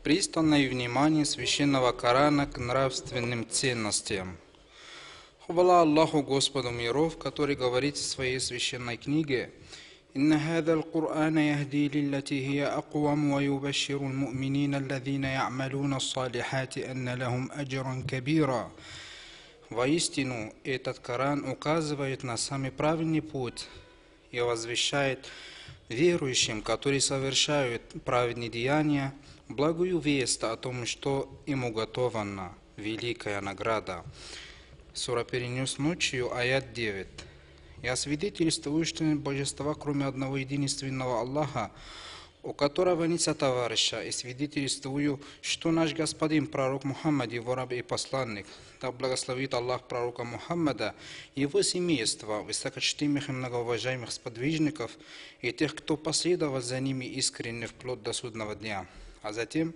Пристальное внимание священного Корана к нравственным ценностям. Хвала Аллаху, Господу миров, который говорит в своей священной книге: «Инна хазал Кур'ана яхди лиллати хия аквам ва юбашширу муминина аллазина я'малуна ас-салихати анна лахум аджран кабира». Воистину, этот Коран указывает на самый правильный путь и возвещает верующим, которые совершают праведные деяния, благую весть о том, что им уготована великая награда. Сура «Перенес ночью», аят 9. «Я свидетельствую, что нет божества, кроме одного единственного Аллаха, у которого нет сотоварища, и свидетельствую, что наш господин, пророк Мухаммад, его раб и посланник, да благословит Аллах пророка Мухаммада, его семейство, высокочтимых и многоуважаемых сподвижников, и тех, кто последовал за ними искренне вплоть до судного дня». А затем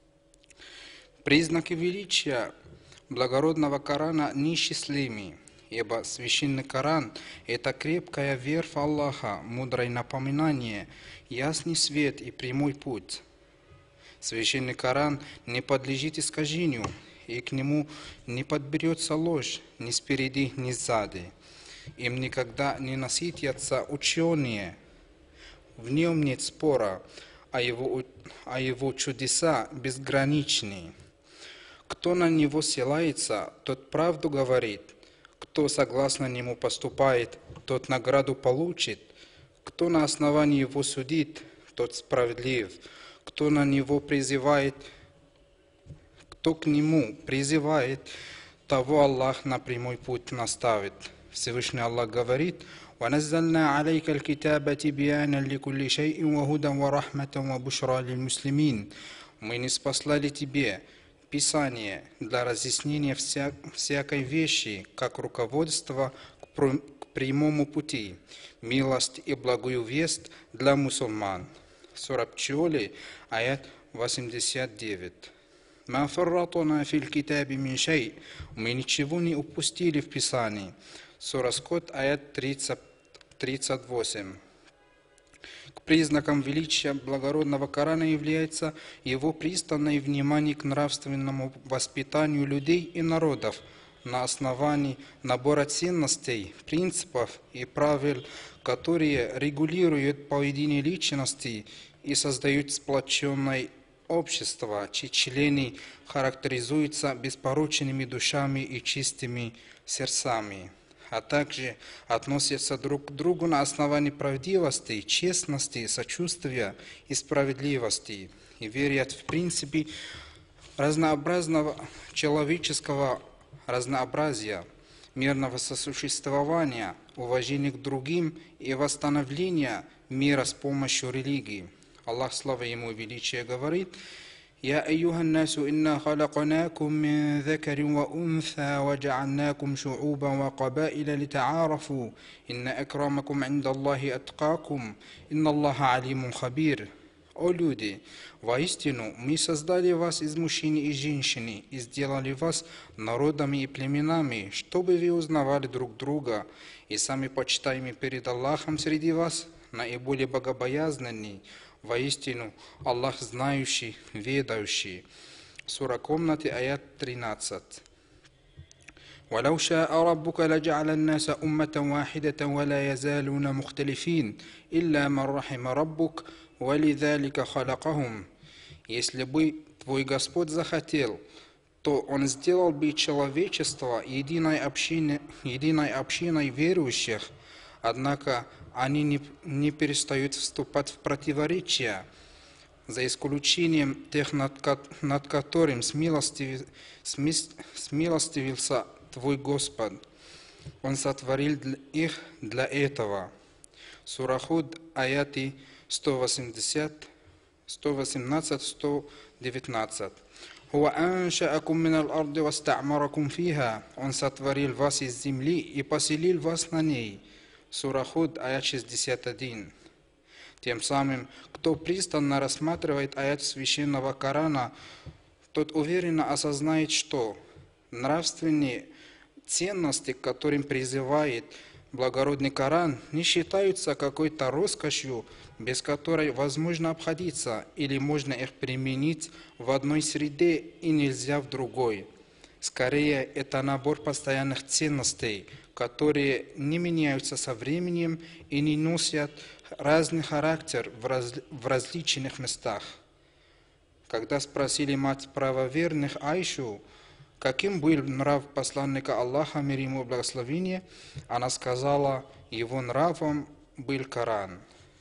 признаки величия благородного Корана неисчислимы, ибо священный Коран – это крепкая вера в Аллаха, мудрое напоминание, ясный свет и прямой путь. Священный Коран не подлежит искажению, и к нему не подберется ложь ни спереди, ни сзади. Им никогда не насытятся ученые, в нем нет спора, а его чудеса безграничны. Кто на него ссылается, тот правду говорит. Кто согласно нему поступает, тот награду получит. Кто на основании его судит, тот справедлив. Кто на него призывает, кто к нему призывает, того Аллах на прямой путь наставит. Всевышний Аллах говорит: وَنَزَّلْنَا عَلَيْكَ الْكِتَابَ تِبْيَانًا لِكُلِّ شَيْءٍ وَهُدًى وَرَحْمَةً وَبُشْرَى لِلْمُسْلِمِينَ. Мы ниспослали тебе Писание для разъяснения всякой вещи, как руководство к прямому пути, милость и благую весть для мусульман. Сура Пчелы, аят 89. «Ма фарратна фил китаби мин шей». Мы ничего не упустили в Писании. Сура Скот, аят 38. К признакам величия благородного Корана является его пристальное внимание к нравственному воспитанию людей и народов на основании набора ценностей, принципов и правил, которые регулируют поведение личности и создают сплоченное общество, чьи члены характеризуются беспорочными душами и чистыми сердцами, а также относятся друг к другу на основании правдивости, честности, сочувствия и справедливости, и верят в принципе разнообразного человеческого разнообразия, мирного сосуществования, уважения к другим и восстановления мира с помощью религии. Аллах, слава Ему и величие, говорит: «Я أيها الناس إنا خلقناكم من ذكر وأنثى وجعلناكم شعوبا وقبائل لتعارفوا إن أكرمكم عند الله أتقاكم إن الله عليم خبير». О люди, воистину мы создали вас из мужчин и женщин и сделали вас народами и племенами, чтобы вы узнавали друг друга, и сами почитаемые перед Аллахом среди вас наиболее богобоязненный. Воистину, Аллах знающий, ведающий. Сура Комнаты, аят 13. وَلَوْ شَاءَ رَبُّكَ لَجَعَلَ النَّاسَ أُمَّةً وَاحِدَةً وَلَا يَزَالُونَ مُخْتَلِفِينَ إِلَّا مَنْ رَحِمَ رَبُّكَ وَلِذَلِكَ خَلَقَهُمْ. Если бы твой Господь захотел, то Он сделал бы человечество единой общиной верующих, однако они не перестают вступать в противоречия, за исключением тех, над которым смилостивился твой Господь. Он сотворил их для этого. Сура Худ, аяты 118-119. «Хуа аншаакум минал арди васта'маракум фиха». Он сотворил вас из земли и поселил вас на ней. Сура Худ, аят 61. Тем самым, кто пристально рассматривает аят священного Корана, тот уверенно осознает, что нравственные ценности, к которым призывает благородный Коран, не считаются какой-то роскошью без которой возможно обходиться или можно их применить в одной среде и нельзя в другой. Скорее, это набор постоянных ценностей, которые не меняются со временем и не носят разный характер в различных местах. Когда спросили мать правоверных Айшу, каким был нрав посланника Аллаха, мир ему и благословение, она сказала, его нравом был Коран.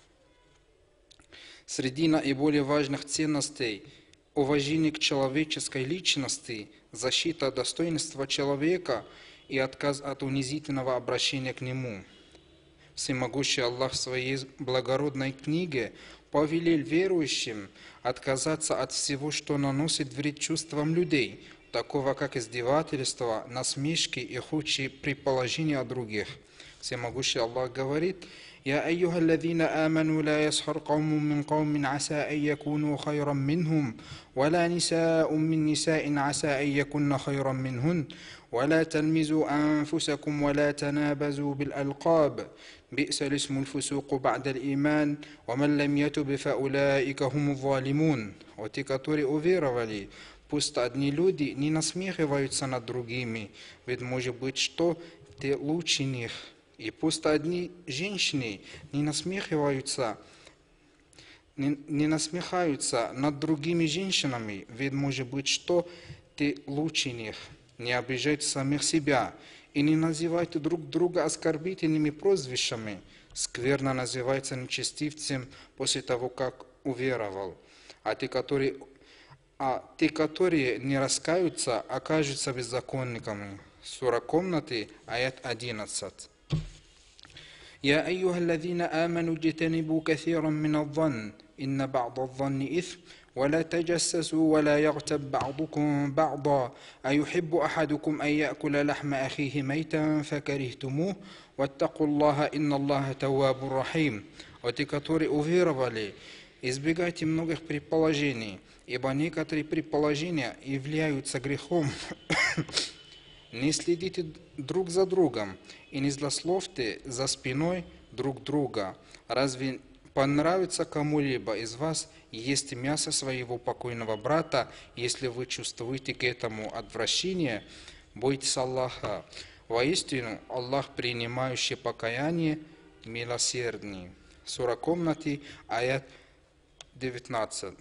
Среди наиболее важных ценностей уважение к человеческой личности, защита достоинства человека и отказ от унизительного обращения к нему. Всемогущий Аллах в своей благородной книге повелел верующим отказаться от всего, что наносит вред чувствам людей, такого как издевательства, насмешки и худшие предположения о других. Всемогущий Аллах говорит: «Я айюха аллазина аману ла ясхар каумун мин каумин аса ан якуну хайран минхум, вала нисаун мин нисаин аса ан якунна хайран минхун, вала тальмизу анфусакум, вала танабазу бил алкаб, би'са лисмул фусуку ба'даль иман, ваман лам ятуб фаулаика хуму залимун». О те, которые уверовали, пусть одни люди не насмехиваются над другими, ведь может быть, что те лучше них. И пусть одни женщины не насмехаются над другими женщинами, ведь может быть, что ты лучше них. Не обижайте самих себя и не называйте друг друга оскорбительными прозвищами. Скверно называется нечестивцем после того, как уверовал. А те, которые не раскаются, окажутся беззаконниками. Сура комнаты, аят 11. يا أيها الذين آمنوا اجتنبوا كثيرا من الظن إن بعض الظن إثم ولا تجسسوا ولا يغتب بعضكم بعضا أيحب أحدكم أن يأكل لحم أخيه ميتا فكرهتموه واتقوا الله إن الله تواب رحيم. О те, которые уверовали, избегайте многих предположений, ибо некоторые предположения являются грехом. Не следите друг за другом и не злословьте за спиной друг друга. Разве понравится кому-либо из вас есть мясо своего покойного брата, если вы чувствуете к этому отвращение? Бойтесь Аллаха. Воистину, Аллах, принимающий покаяние, милосердный. Сура комнаты, аят 19.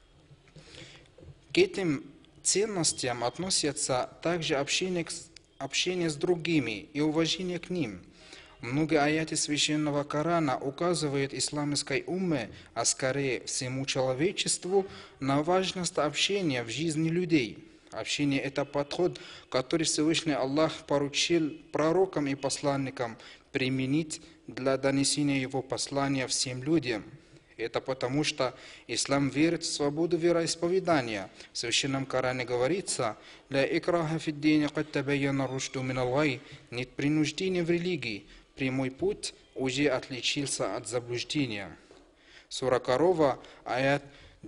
К этим ценностям относятся также общение с другими и уважение к ним. Много аяты священного Корана указывают исламской умме, а скорее всему человечеству, на важность общения в жизни людей. Общение – это подход, который Всевышний Аллах поручил пророкам и посланникам применить для донесения его послания всем людям. Это потому, что ислам верит в свободу вероисповедания. В Священном Коране говорится: «Ля икраха фиддине кад табайяна рушду минал гай». Нет принуждения в религии. Прямой путь уже отличился от заблуждения. Сура Корова, аят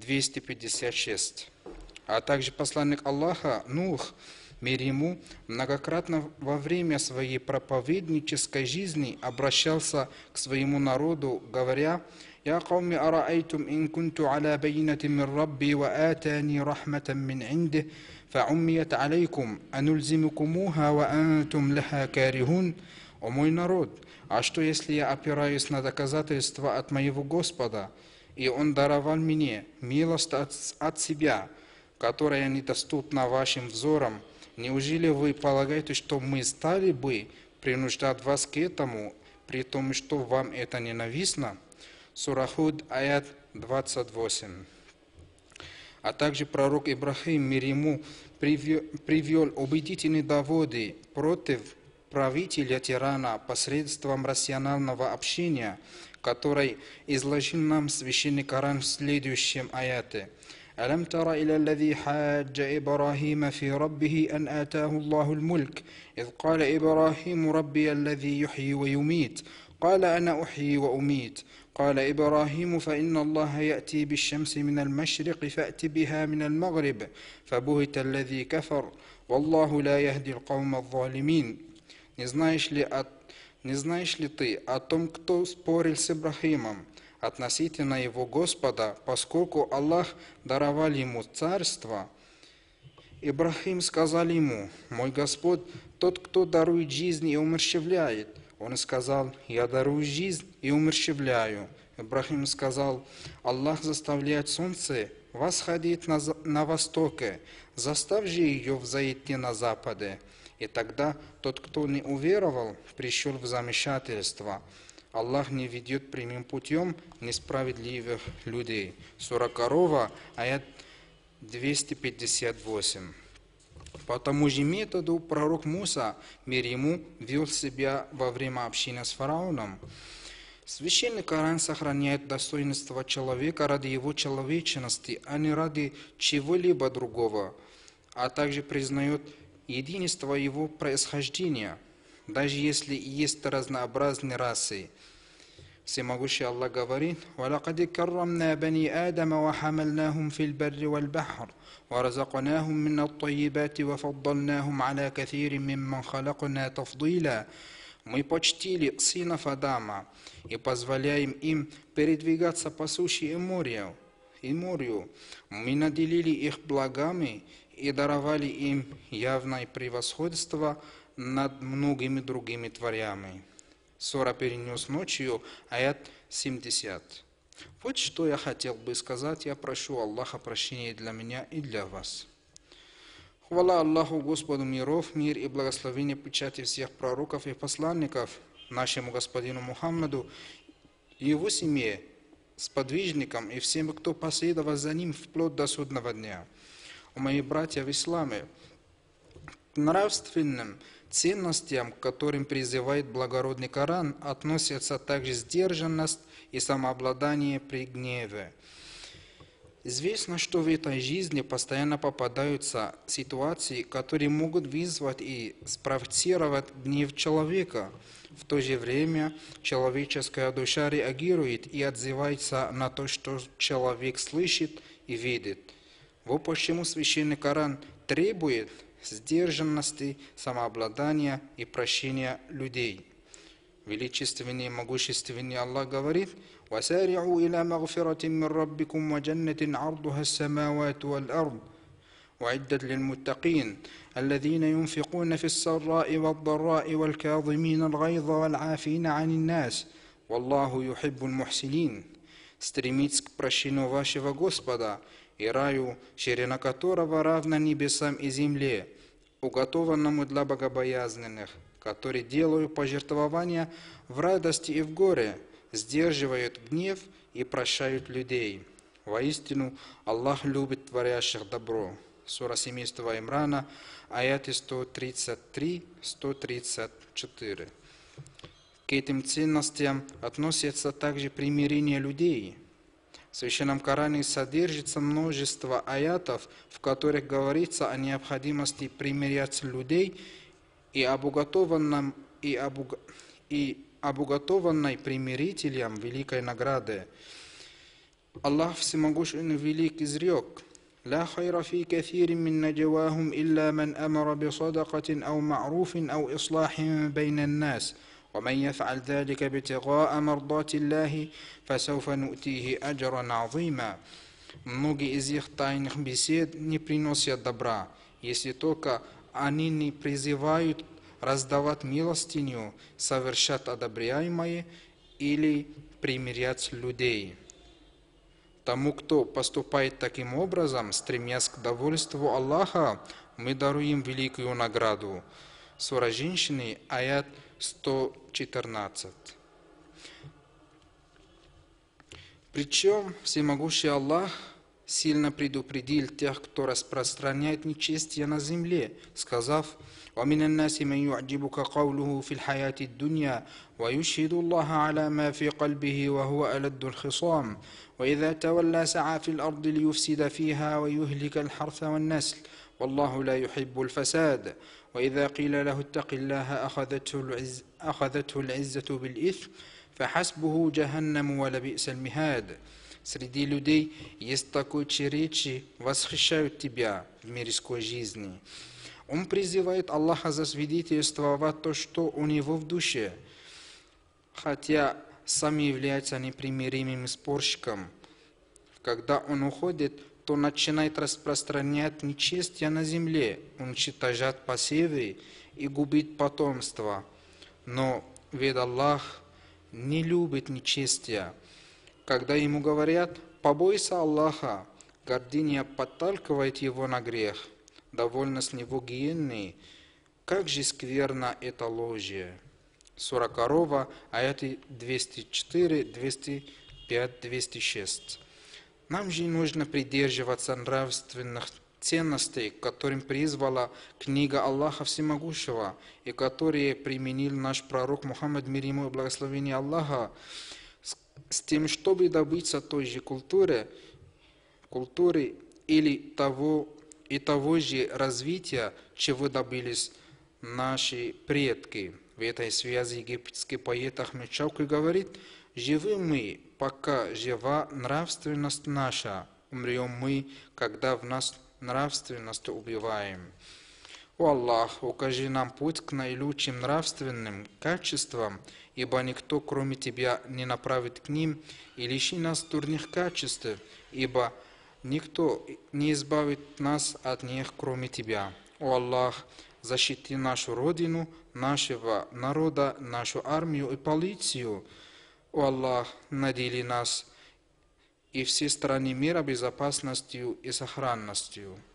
256. А также посланник Аллаха, Нух, мир ему, многократно во время своей проповеднической жизни обращался к своему народу, говоря: «Я кауми араайтум ин кунту аля байнати мин рабби ва атани рахматан мин инди, фауммият алейкум, анульзимукумуха ва антум лаха карихун». О мой народ, а что если я опираюсь на доказательства от моего Господа, и Он даровал мне милость от себя, которая недоступна вашим взорам? Неужели вы полагаете, что мы стали бы принуждать вас к этому, при том, что вам это ненавистно? Сура Худ, аят 28. А также пророк Ибрахим, мир ему, привел убедительные доводы против правителя-тирана посредством рационального общения, который изложил нам священный Коран в следующем аяте. ألم تر إلى الذي حاج إبراهيم في ربه أن آتاه الله الملك إذ قال إبراهيم ربي الذي يحيي ويميت قال أنا أحيي وأميت قال إبراهيم فإن الله يأتي بالشمس من المشرق فأت بها من المغرب فبهت الذي كفر والله لا يهدي القوم الظالمين. Не знаешь ли ты о том, кто спорил с Ибрахимом, относительно его Господа, поскольку Аллах даровал ему царство. Ибрахим сказал ему: «Мой Господь, тот, кто дарует жизнь и умерщвляет». Он сказал: «Я дарую жизнь и умерщвляю». Ибрахим сказал: «Аллах заставляет солнце восходить на востоке, заставь же ее взойти на западе». И тогда тот, кто не уверовал, пришел в замешательство. Аллах не ведет прямым путем несправедливых людей. Сура Корова, аят 258. По тому же методу пророк Муса, мир ему, вел себя во время общения с фараоном. Священный Коран сохраняет достоинство человека ради его человечности, а не ради чего-либо другого, а также признает единство его происхождения, даже если есть разнообразные расы. Всемогущий Аллах говорит: «Валакад каррамна бани Адама ва хамалнахум фил барри вал бахр, ва разакнахум мин ат-таййибати ва фаддалнахум аля каthирин мимман халакна тафдила». Мы почтили сынов Адама и позволяем им передвигаться по суше и морю. Мы наделили их благами и даровали им явное превосходство над многими другими тварями. Сура перенес ночью, аят 70. Вот что я хотел бы сказать. Я прошу Аллаха прощения для меня и для вас. Хвала Аллаху, Господу миров, мир и благословение печати всех пророков и посланников, нашему Господину Мухаммаду и его семье, сподвижникам и всем, кто последовал за ним вплоть до судного дня. О мои братья в исламе, к нравственным ценностям, к которым призывает благородный Коран, относятся также сдержанность и самообладание при гневе. Известно, что в этой жизни постоянно попадаются ситуации, которые могут вызвать и спровоцировать гнев человека. В то же время человеческая душа реагирует и отзывается на то, что человек слышит и видит. Вот почему Священный Коран требует сдержанности, самообладания и прощения людей. Величественный и могущественный Аллах говорит: «Васар'у иля магфиратин мин раббикум ва джаннатин ардуха ас-самавати вал ард, у'иддат лил муттакин, аллазина юнфикуна фис-сарра'i вад-дарра'i вал казимина ал-гайза вал 'афина 'анин нас, валлаху юхиббуль мухсинин». Стремитесь к прощению вашего Господа и раю, ширина которого равна небесам и земле, уготованному для богобоязненных, которые делают пожертвования в радости и в горе, сдерживают гнев и прощают людей. Воистину, Аллах любит творящих добро. Сура семейства Имрана, аяты 133-134. К этим ценностям относятся также примирение людей. В Священном Коране содержится множество аятов, в которых говорится о необходимости примирять людей и об уготованной примирителям великой награды. Аллах Всемогущий велик изрек: «Ла хайра фи каthирин мин наджавахум илля ман амара би садакатин ау ма'руфин ау ислахин байнан нас. ومن يفعل ذلك ابتغاء مرضات الله فسوف نؤتيه أجرا عظيما». Многие из их тайных бесед не приносят добра, если только они не призывают раздавать милостиню, совершать одобряемое или примирять людей. Тому, кто поступает таким образом, стремясь к довольству Аллаха, мы даруем великую награду. Сура Женщины, аят 114. Причем Всемогущий Аллах сильно предупредил тех, кто распространяет нечестие на земле, сказав: وَمِنَ النَّاسِ مَنْ يُعْجِبُكَ قَوْلُهُ فِي الْحَيَاةِ الدُّنْيَا وَيُشْهِدُ اللَّهَ عَلَى مَا فِي قَلْبِهِ وَهُوَ أَلَدُّ الْخِصَامِ وَإِذَا تَوَلَّى سَعَى فِي الْأَرْضِ لِيُفْسِدَ فِيهَا وَيُهْلِكَ الْحَرْثَ وَالنَّسْلَ وَاللَّهُ لَا يُحِبُّ الْفَسَادَ وَإِذَا قِيلَ لَهُ اتَّقِ اللَّهَ أَخَذَتْهُ الْعِزَّةُ بِالْإِثْمِ فَحَسْبُهُ جَهَنَّمُ وَلَبِئْسَ الْمِهَادُ. Среди людей есть такой, чьи речи восхищают тебя в мирской жизни. Он призывает Аллаха засвидетельствовать то, что у него в душе, хотя сами является непримиримым спорщиком. Когда он уходит, то начинает распространять нечестие на земле, уничтожать посевы и губить потомство. Но ведь Аллах не любит нечестия. Когда ему говорят «побойся Аллаха», гордыня подталкивает его на грех, довольно с него гиенны. Как же скверно это ложь. Сура Корова, аяты 204, 205, 206. Нам же нужно придерживаться нравственных ценностей, к которым призвала книга Аллаха Всемогущего, и которые применил наш пророк Мухаммад, мир ему и благословение Аллаха, с тем, чтобы добиться той же культуры или того же развития, чего добились наши предки. В этой связи египетский поэт Ахмед Шауки говорит: «Живы мы, пока жива нравственность наша, умрем мы, когда в нас нравственность убиваем». О Аллах, укажи нам путь к наилучшим нравственным качествам, ибо никто, кроме Тебя, не направит к ним, и лиши нас дурных качеств, ибо никто не избавит нас от них, кроме Тебя. О Аллах, защити нашу родину, нашего народа, нашу армию и полицию. О Аллах, надели нас и все страны мира безопасностью и сохранностью.